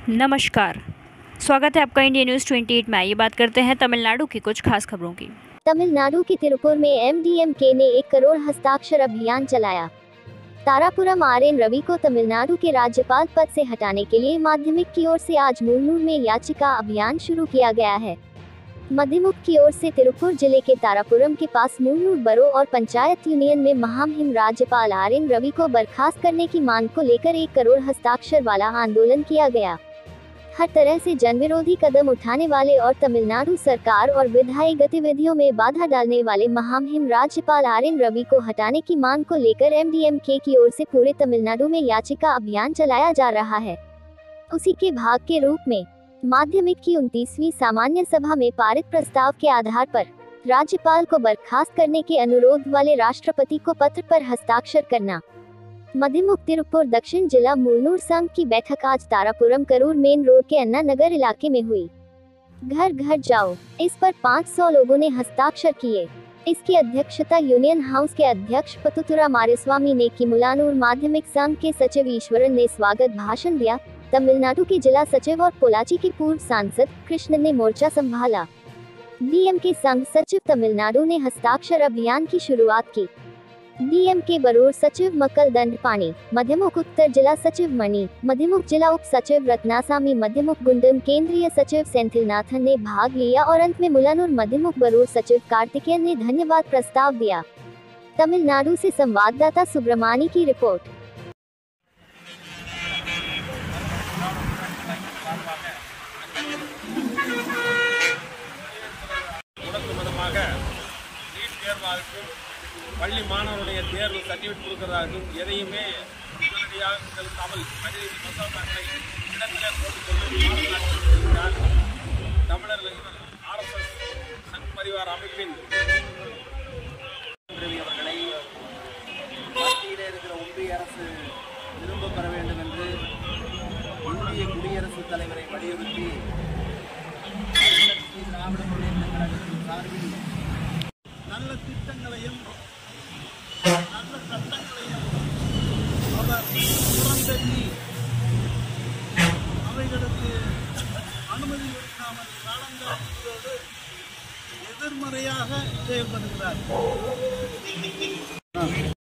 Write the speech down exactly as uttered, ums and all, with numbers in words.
नमस्कार, स्वागत है आपका इंडिया न्यूज़ अट्ठाईस में। आइए बात करते हैं तमिलनाडु की कुछ खास खबरों की। तमिलनाडु के तिरुपुर में एमडीएमके ने एक करोड़ हस्ताक्षर अभियान चलाया। तारापुरम आर एन रवि को तमिलनाडु के राज्यपाल पद से हटाने के लिए माध्यमिक की ओर से आज मुन्नूर में याचिका अभियान शुरू किया गया है। मध्यमुख की ओर से तिरुपुर जिले के तारापुरम के पास मुन्नूर बरो और पंचायत यूनियन में महामहिम राज्यपाल आर एन रवि को बर्खास्त करने की मांग को लेकर एक करोड़ हस्ताक्षर वाला आंदोलन किया गया। हर तरह से जनविरोधी कदम उठाने वाले और तमिलनाडु सरकार और विधायी गतिविधियों में बाधा डालने वाले महामहिम राज्यपाल आर एन रवि को हटाने की मांग को लेकर एमडीएमके की ओर से पूरे तमिलनाडु में याचिका अभियान चलाया जा रहा है। उसी के भाग के रूप में माध्यमिक की उनतीसवीं सामान्य सभा में पारित प्रस्ताव के आधार पर राज्यपाल को बर्खास्त करने के अनुरोध वाले राष्ट्रपति को पत्र पर हस्ताक्षर करना। मध्यमुख तिरुपुर दक्षिण जिला मुन्नूर संघ की बैठक आज तारापुरम करूर मेन रोड के अन्ना नगर इलाके में हुई। घर घर जाओ, इस पर पाँच सौ लोगों ने हस्ताक्षर किए। इसकी अध्यक्षता यूनियन हाउस के अध्यक्ष पतुतुरा मारिस्वामी ने की। मुलानूर माध्यमिक संघ के सचिव ईश्वरन ने स्वागत भाषण दिया। तमिलनाडु के जिला सचिव और पोलाची के पूर्व सांसद कृष्ण ने मोर्चा संभाला। डीएमके संघ सचिव तमिलनाडु ने हस्ताक्षर अभियान की शुरुआत की। डीएमके बरूर सचिव मक्कल दंडपाणी, मध्यमुख उत्तर जिला सचिव मणि, मध्यमुख जिला उप सचिव रत्नासामी, मध्यमुख गुंडम केंद्रीय सचिव सेंथिलनाथन ने भाग लिया और अंत में मुलानूर मध्यमुख बरूर सचिव कार्तिकेयन ने धन्यवाद प्रस्ताव दिया। तमिलनाडु से संवाददाता सुब्रमानी की रिपोर्ट। பள்ளி மாணவருடைய தேர்வு சர்டிஃபிகேட் கொடுக்கறதாகவும் எதையுமே உடனடியாக செலுத்தாமல் பதினைந்து மசோதாக்களை இடத்திலே போட்டுக்கொண்டு தமிழர்கள் ஆர்எஸ்எஸ் சங் பரிவார் அமைப்பின் அவர்களை மத்தியில் இருக்கிற ஒன்றிய அரசு திரும்ப பெற வேண்டும் என்று இந்திய குடியரசுத் தலைவரை வலியுறுத்தி திராவிட முன்னேற்ற கழகத்தின் சார்பில் நல்ல திட்டங்களையும் நல்ல சட்டங்களையும் அவர் புறந்தள்ளி அவைகளுக்கு அனுமதி கொடுக்காமல் காலங்காலத்தோடு எதிர்மறையாக செயல்படுகிறார்.